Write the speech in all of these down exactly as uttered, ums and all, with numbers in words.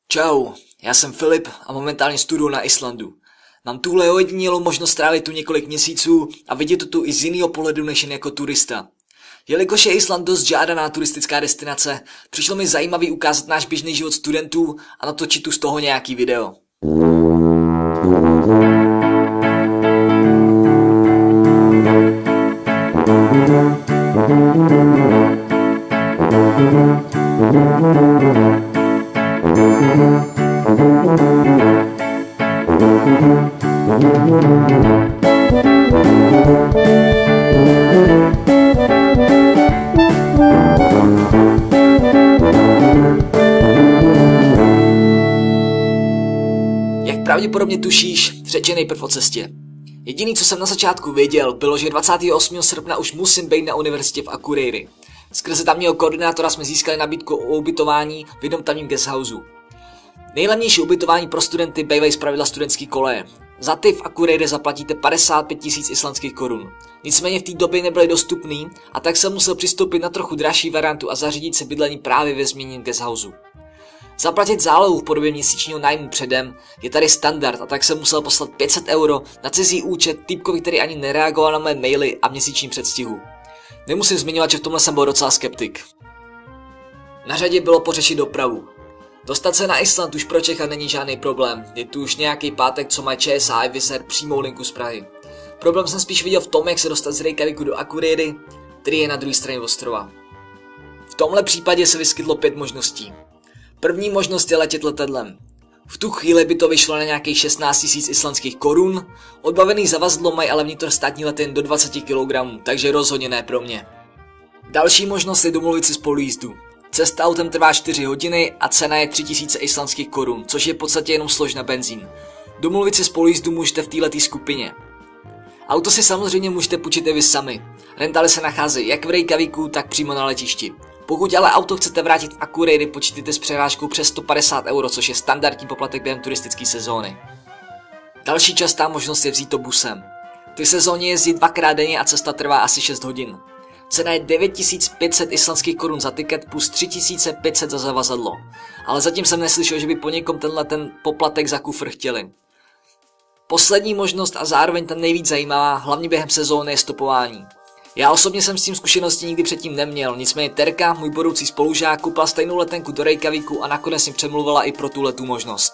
Čau, já jsem Filip a momentálně studuju na Islandu. Mám tuhle ojedinělou možnost strávit tu několik měsíců a vidět to tu i z jiného pohledu než jen jako turista. Jelikož je Island dost žádaná turistická destinace, přišlo mi zajímavý ukázat náš běžný život studentů a natočit tu z toho nějaký video. Jak pravděpodobně tušíš, řeč nejprv o cestě. Jediný, co jsem na začátku věděl, bylo, že dvacátého osmého srpna už musím být na univerzitě v Akureyri. Skrze tamního koordinátora jsme získali nabídku o ubytování v jednom tamním guesthouseu. Nejlevnější ubytování pro studenty bývají zpravidla studentský koleje. Za ty v Akureyri zaplatíte padesát pět tisíc islandských korun. Nicméně v té době nebyly dostupný a tak jsem musel přistoupit na trochu dražší variantu a zařídit si bydlení právě ve zmíněném guesthouseu. Zaplatit zálohu v podobě měsíčního nájmu předem je tady standard a tak jsem musel poslat pět set euro na cizí účet týpkovi, který ani nereagoval na mé maily a měsíční předstihu. Nemusím zmiňovat, že v tomhle jsem byl docela skeptik. Na řadě bylo pořešit dopravu. Dostat se na Island už pro Čecha není žádný problém, je tu už nějaký pátek, co má ČSH a Wizz Air přímou linku z Prahy. Problém jsem spíš viděl v tom, jak se dostat z Reykjavíku do Akureyri, který je na druhé straně ostrova. V tomhle případě se vyskytlo pět možností. První možnost je letět letadlem. V tu chvíli by to vyšlo na nějakých šestnáct tisíc islandských korun, odbavený zavazadlo mají ale vnitrostátní lety jen do dvacet kilogramů, takže rozhodně ne pro mě. Další možnost je domluvit si spolujízdu. Cesta autem trvá čtyři hodiny a cena je tři tisíce islandských korun, což je v podstatě jenom slož na benzín. Domluvit si spolujízdu můžete v této skupině. Auto si samozřejmě můžete půjčit i vy sami. Rentaly se nacházejí jak v Reykjavíku, tak přímo na letišti. Pokud ale auto chcete vrátit v Akureyri, počítejte s přerážkou přes sto padesát euro, což je standardní poplatek během turistické sezóny. Další častá možnost je vzít to busem. V té sezóně jezdí dvakrát denně a cesta trvá asi šest hodin. Cena je devět tisíc pět set islandských korun za tiket plus tři tisíce pět set za zavazadlo. Ale zatím jsem neslyšel, že by po někom tenhle ten poplatek za kufr chtěli. Poslední možnost a zároveň ta nejvíc zajímavá, hlavně během sezóny, je stopování. Já osobně jsem s tím zkušenosti nikdy předtím neměl, nicméně Terka, můj budoucí spolužák, koupila stejnou letenku do Reykjavíku a nakonec jim přemluvila i pro tuhletu možnost.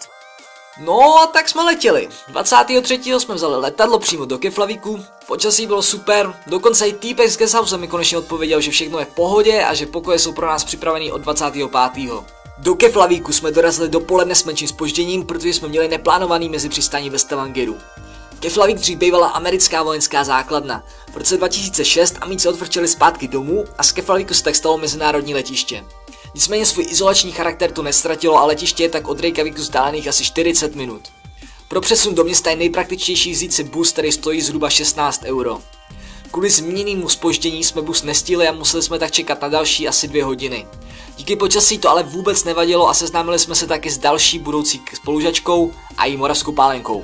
No a tak jsme letěli. dvacátého třetího jsme vzali letadlo přímo do Keflavíku, počasí bylo super, dokonce i týpek z guesthouse mi konečně odpověděl, že všechno je v pohodě a že pokoje jsou pro nás připravený od dvacátého pátého Do Keflavíku jsme dorazili dopoledne s menším zpožděním, protože jsme měli neplánovaný mezi přistání ve Stavangeru. Keflavík dřív bývala americká vojenská základna. V roce dva tisíce šest Amici odvrčeli zpátky domů a z Keflavíku se tak stalo mezinárodní letiště. Nicméně svůj izolační charakter to nestratilo a letiště je tak od Reykjavíku vzdálených asi čtyřicet minut. Pro přesun do města je nejpraktičtější vzít si bus, který stojí zhruba šestnáct euro. Kvůli zmíněnému zpoždění jsme bus nestihli a museli jsme tak čekat na další asi dvě hodiny. Díky počasí to ale vůbec nevadilo a seznámili jsme se taky s další budoucí spolužačkou a jí moravskou pálenkou.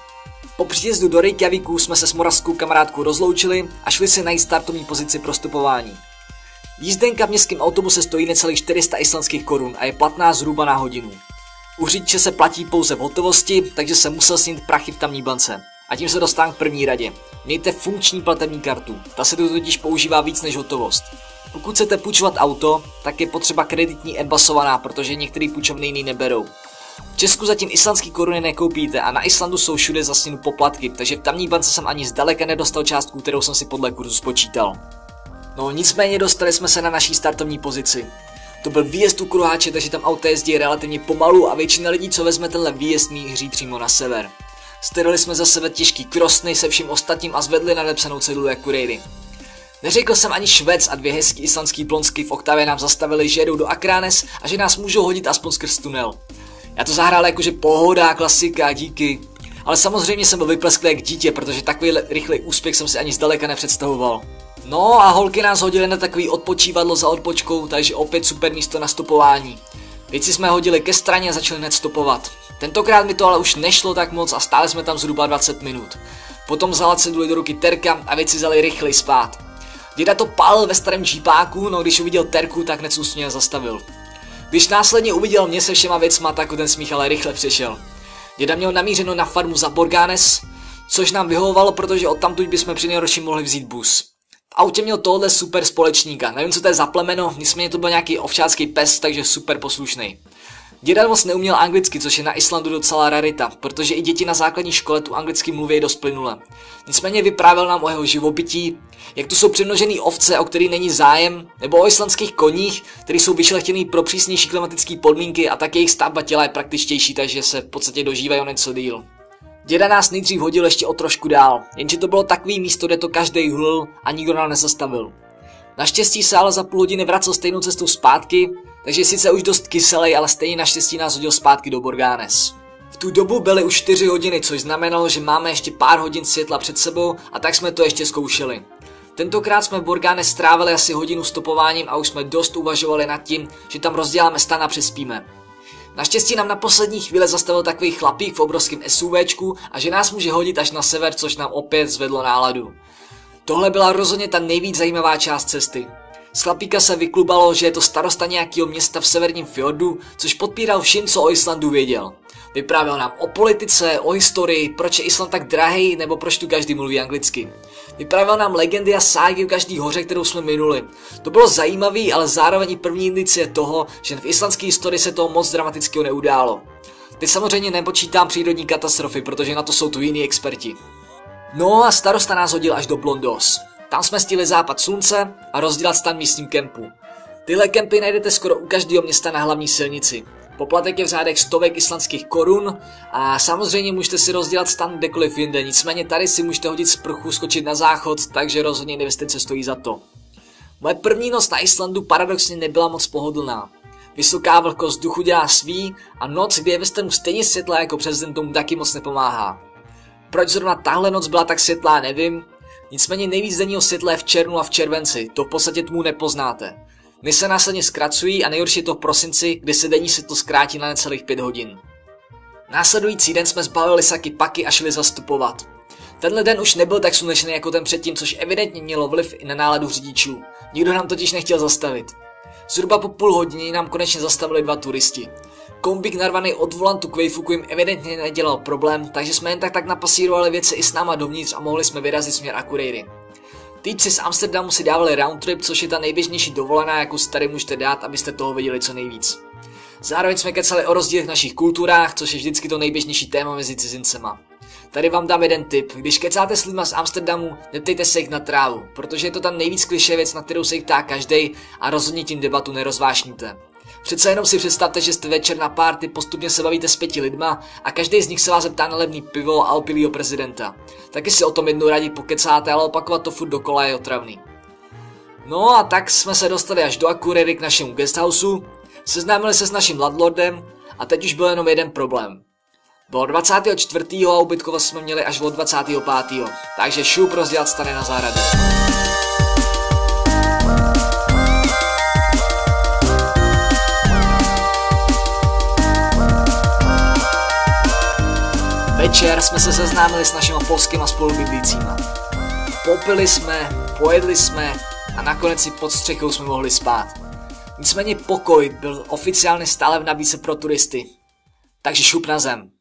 Po příjezdu do Reykjavíku jsme se s moravskou kamarádkou rozloučili a šli si najít startovní pozici pro stopování. Jízdenka v městském autobuse stojí necelých čtyři sta islandských korun a je platná zhruba na hodinu. U řidiče se platí pouze v hotovosti, takže jsem musel snít prachy v tamní bance. A tím se dostávám k první radě. Mějte funkční platební kartu, ta se tu totiž používá víc než hotovost. Pokud chcete půjčovat auto, tak je potřeba kreditní embasovaná, protože některý půjčovny jiný neberou. V Česku zatím islandský koruny nekoupíte a na Islandu jsou všude za stěnu poplatky, takže v tamní bance jsem ani zdaleka nedostal částku, kterou jsem si podle kurzu spočítal. No nicméně dostali jsme se na naší startovní pozici. To byl výjezd u Kruháče, takže tam auta jezdí relativně pomalu a většina lidí, co vezme tenhle výjezd, míří přímo na sever. Strhli jsme za sebe těžký krosny se vším ostatním a zvedli nadepsanou ceduli Akureyri. Neřekl jsem ani švec a dvě hezký islandský plonsky v oktávě nám zastavili, že jedou do Akranes a že nás můžou hodit aspoň skrz tunel. Já to zahrál jakože pohoda, klasika, díky. Ale samozřejmě jsem byl vyplesklý jak dítě, protože takový rychlý úspěch jsem si ani zdaleka nepředstavoval. No a holky nás hodily na takový odpočívadlo za odpočkou, takže opět super místo na stopování. Věci jsme hodili ke straně a začali hned stopovat. Tentokrát mi to ale už nešlo tak moc a stáli jsme tam zhruba dvacet minut. Potom vzala ceduli do ruky Terka a věci vzali rychleji spát. Děda to pálil ve starém džípáku, no když uviděl Terku, tak hned úsměv zastavil. Když následně uviděl mě se všema věcma, tak ten smích ale rychle přešel. Děda měl namířeno na farmu za Borganes, což nám vyhovovalo, protože odtamtud bychom při nejhorším mohli vzít bus. V autě měl tohle super společníka, nevím co to je za plemeno, nicméně to byl nějaký ovčácký pes, takže super poslušný. Děda moc neuměl anglicky, což je na Islandu docela rarita, protože i děti na základní škole tu anglicky mluví dost plynule. Nicméně vyprávěl nám o jeho živobytí, jak tu jsou přemnožený ovce, o který není zájem, nebo o islandských koních, který jsou vyšlechtěný pro přísnější klimatické podmínky a tak jejich stavba těla je praktičtější, takže se v podstatě dožívají o něco díl. Děda nás nejdřív hodil ještě o trošku dál, jenže to bylo takový místo, kde to každej hulil a nikdo nám nezastavil. Naštěstí se ale za půl hodiny vracel stejnou cestou zpátky, takže sice už dost kyselej, ale stejně naštěstí nás hodil zpátky do Borganes. V tu dobu byly už čtyři hodiny, což znamenalo, že máme ještě pár hodin světla před sebou a tak jsme to ještě zkoušeli. Tentokrát jsme v Borganes strávili asi hodinu stopováním a už jsme dost uvažovali nad tím, že tam rozděláme stan a přespíme. Naštěstí nám na poslední chvíli zastavil takový chlapík v obrovském SUVčku a že nás může hodit až na sever, což nám opět zvedlo náladu. Tohle byla rozhodně ta nejvíc zajímavá část cesty. Z chlapíka se vyklubalo, že je to starosta nějakého města v severním fjordu, což podpíral vším, co o Islandu věděl. Vyprávěl nám o politice, o historii, proč je Island tak drahý, nebo proč tu každý mluví anglicky. Vyprávěl nám legendy a ságy o každý hoře, kterou jsme minuli. To bylo zajímavý, ale zároveň i první indicie toho, že v islandské historii se toho moc dramatického neudálo. Teď samozřejmě nepočítám přírodní katastrofy, protože na to jsou tu jiní experti. No a starosta nás hodil až do Blönduós. Tam jsme stihli západ slunce a rozdělat stan místním kempu. Tyhle kempy najdete skoro u každého města na hlavní silnici. Poplatek je v řádech stovek islandských korun a samozřejmě můžete si rozdělat stan kdekoliv jinde, nicméně tady si můžete hodit sprchu, skočit na záchod, takže rozhodně investice stojí za to. Moje první noc na Islandu paradoxně nebyla moc pohodlná. Vysoká vlhkost vzduchu dělá svý a noc, kdy je ve stanu stejně světlá jako přes den, tomu taky moc nepomáhá. Proč zrovna tahle noc byla tak světlá, nevím, nicméně nejvíc denního světla je v červnu a v červenci, to v podstatě tmu nepoznáte. Dny se následně zkracují a nejhorší je to v prosinci, kdy se denní světlo zkrátí na necelých pět hodin. Následující den jsme zbalili saky paky a šli zastupovat. Tenhle den už nebyl tak slunečný jako ten předtím, což evidentně mělo vliv i na náladu řidičů. Nikdo nám totiž nechtěl zastavit. Zhruba po půl hodině nám konečně zastavili dva turisti. Kombík narvaný od volantu k vejfuku jim evidentně nedělal problém, takže jsme jen tak tak napasírovali věci i s náma dovnitř a mohli jsme vyrazit směr Akureyri. Týpci z Amsterdamu si dávali round trip, což je ta nejběžnější dovolená, jakou si tady můžete dát, abyste toho viděli co nejvíc. Zároveň jsme kecali o rozdílech v našich kulturách, což je vždycky to nejběžnější téma mezi cizincema. Tady vám dám jeden tip, když kecáte s lidma z Amsterdamu, neptejte se jich na trávu, protože je to ta nejvíc klišé věc, na kterou se jich ptá každej a rozhodně tím debatu nerozvášníte. Přece jenom si představte, že jste večer na party, postupně se bavíte s pěti lidma a každý z nich se vás zeptá na levný pivo a opilýho prezidenta. Taky si o tom jednou rádi pokecáte, ale opakovat to furt dokola je otravný. No a tak jsme se dostali až do Akureyri k našemu guesthouseu, seznámili se s naším landlordem a teď už byl jenom jeden problém. Bylo dvacátého čtvrtého a ubytkovat jsme měli až od dvacátého pátého Takže šup rozdělat stany na zahradě. Večer jsme se seznámili s našimi polskýma spolubydlícíma. Popili jsme, pojedli jsme a nakonec si pod střechou jsme mohli spát. Nicméně pokoj byl oficiálně stále v nabídce pro turisty. Takže šup na zem.